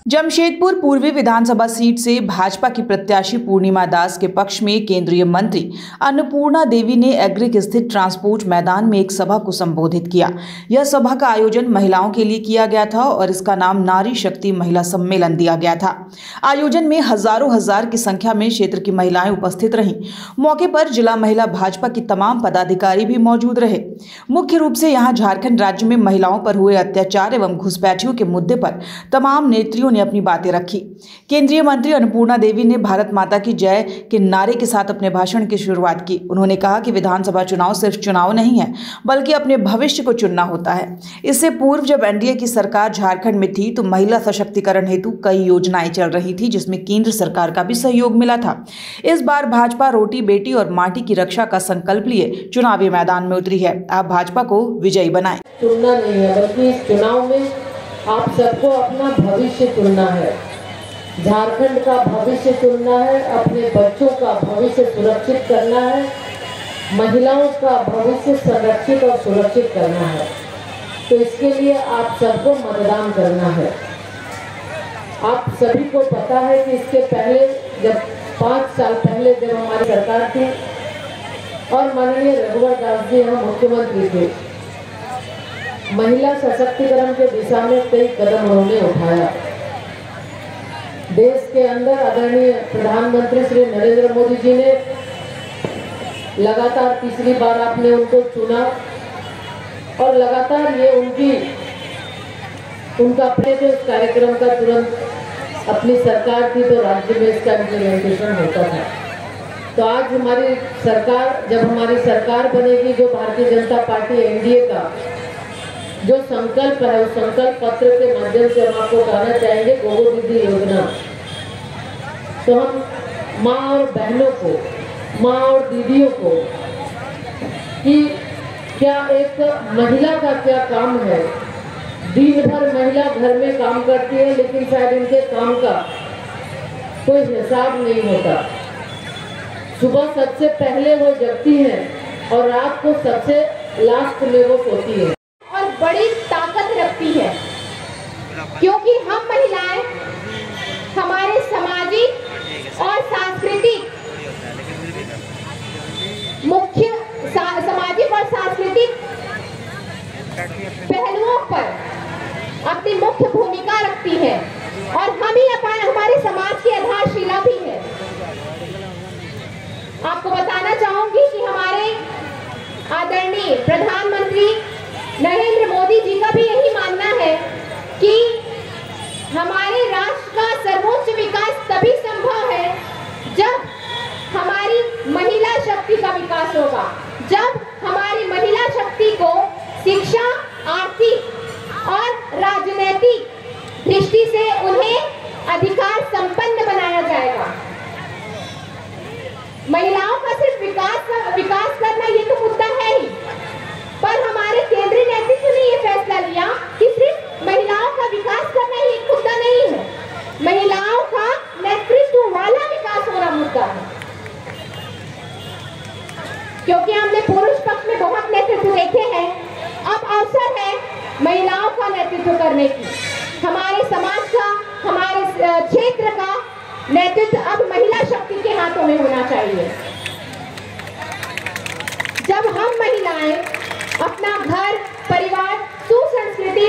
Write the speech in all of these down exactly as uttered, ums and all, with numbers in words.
जमशेदपुर पूर्वी विधानसभा सीट से भाजपा की प्रत्याशी पूर्णिमा दास के पक्ष में केंद्रीय मंत्री अन्नपूर्णा देवी ने एग्रिक स्थित ट्रांसपोर्ट मैदान में एक सभा को संबोधित किया। यह सभा का आयोजन महिलाओं के लिए किया गया था और इसका नाम नारी शक्ति महिला सम्मेलन दिया गया था। आयोजन में हजारों हजार की संख्या में क्षेत्र की महिलाएं उपस्थित रहीं। मौके पर जिला महिला भाजपा की तमाम पदाधिकारी भी मौजूद रहे। मुख्य रूप से यहाँ झारखंड राज्य में महिलाओं पर हुए अत्याचार एवं घुसपैठियों के मुद्दे पर तमाम नेत्रियों ने अपनी बातें रखी। केंद्रीय मंत्री अन्नपूर्णा देवी ने भारत माता की जय के नारे के साथ अपने भाषण की शुरुआत की। उन्होंने कहा कि विधानसभा चुनाव सिर्फ चुनाव नहीं है, बल्कि अपने भविष्य को चुनना होता है। इससे पूर्व जब एनडीए की सरकार झारखंड में थी तो महिला सशक्तिकरण हेतु कई योजनाएं चल रही थी, जिसमें केंद्र सरकार का भी सहयोग मिला था। इस बार भाजपा रोटी बेटी और माटी की रक्षा का संकल्प लिए चुनावी मैदान में उतरी है। आप भाजपा को विजयी बनाएं। चुनना नहीं है, बल्कि इस चुनाव में आप सबको अपना भविष्य चुनना है। झारखंड का भविष्य चुनना है, अपने बच्चों का भविष्य सुरक्षित करना है, महिलाओं का भविष्य संरक्षित और सुरक्षित करना है। तो इसके लिए आप सबको मतदान करना है। आप सभी को पता है कि इसके पहले जब पाँच साल पहले जब हमारी सरकार थी और माननीय रघुवर दास जी यहाँ मुख्यमंत्री थे, महिला सशक्तिकरण के दिशा में कई कदम उन्होंने उठाया। देश के अंदर आदरणीय प्रधानमंत्री श्री नरेंद्र मोदी जी ने लगातार तीसरी बार आपने उनको चुना और लगातार ये उनकी उनका अपने जो इस कार्यक्रम का तुरंत अपनी सरकार थी तो राज्य में इसका इम्प्लीमेंटेशन होता था। तो आज हमारी सरकार जब हमारी सरकार बनेगी, जो भारतीय जनता पार्टी एनडीए का जो संकल्प है, उस संकल्प पत्र के माध्यम से हम आपको कहना चाहेंगे गोगो दीदी योजना। तो हम माँ और बहनों को, माँ और दीदियों को कि क्या एक महिला का क्या काम है। दिन भर महिला घर में काम करती है, लेकिन शायद उनके काम का कोई हिसाब नहीं होता। सुबह सबसे पहले वो जगती हैं और रात को सबसे लास्ट में वो सोती है। बड़ी ताकत रखती है, क्योंकि हम महिलाएं हमारे सामाजिक और सांस्कृतिक मुख्य सा, सामाजिक और सांस्कृतिक पहलुओं पर अपनी मुख्य भूमिका रखती है और हम ही हमारे समाज की आधारशिला भी है। आपको बताना चाहूंगी कि हमारे आदरणीय प्रधानमंत्री नरेंद्र मोदी जी का भी यही मानना है कि हमारे राष्ट्र का सर्वोच्च विकास तभी संभव है जब हमारी महिला शक्ति का विकास होगा, जब हमारी महिला शक्ति को शिक्षा, आर्थिक और राजनीतिक दृष्टि से उन्हें अधिकार संपन्न बनाया जाएगा। महिलाओं का सिर्फ विकास विकास करना ये तो मुद्दा है ही, पर हमारे केंद्रीय नेतृत्व ने ये फैसला लिया कि सिर्फ महिलाओं का विकास करना ही एक मुद्दा नहीं है, महिलाओं का नेतृत्व वाला विकास होना मुद्दा है। क्योंकि हमने पुरुष पक्ष में बहुत नेतृत्व देखे हैं, अब अवसर है महिलाओं का नेतृत्व करने की। हमारे समाज का, हमारे क्षेत्र का नेतृत्व अब महिला शक्ति के हाथों में होना चाहिए। जब हम महिलाएं अपना घर परिवार सुसंस्कृति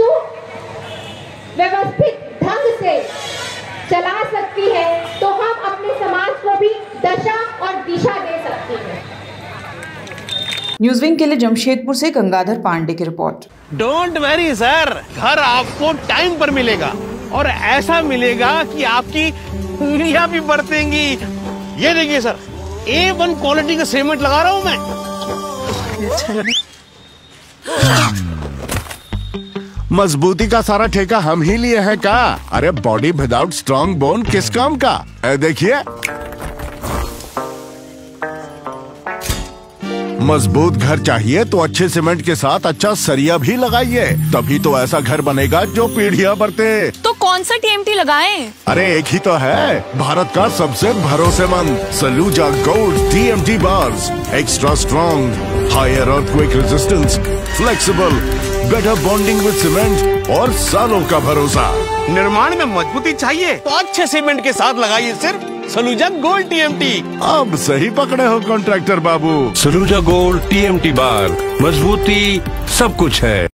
सुव्यवस्थित ढंग से चला सकती है, तो हम अपने समाज को भी दशा और दिशा दे सकती हैं। न्यूज विंग के लिए जमशेदपुर से गंगाधर पांडे की रिपोर्ट। डोंट वरी सर, घर आपको टाइम पर मिलेगा और ऐसा मिलेगा कि आपकी उंगलियां भी बरतेंगी। ये देखिए सर, ए वन क्वालिटी का सीमेंट लगा रहा हूं मैं। मजबूती का सारा ठेका हम ही लिए हैं का? अरे बॉडी विदाउट स्ट्रॉन्ग बोन किस काम का? देखिए, मजबूत घर चाहिए तो अच्छे सीमेंट के साथ अच्छा सरिया भी लगाइए, तभी तो ऐसा घर बनेगा जो पीढ़ियां बरते। तो कौन सा टीएमटी लगाएं? अरे एक ही तो है, भारत का सबसे भरोसेमंद Saluja gold TMT bars. Extra strong, higher earthquake resistance, flexible better bonding with cement और सालों का भरोसा। निर्माण में मजबूती चाहिए तो अच्छे सीमेंट के साथ लगाइए सिर्फ सलूजा गोल्ड टीएमटी। अब सही पकड़े हो कॉन्ट्रैक्टर बाबू। सलूजा गोल्ड टीएमटी बार, मजबूती सब कुछ है।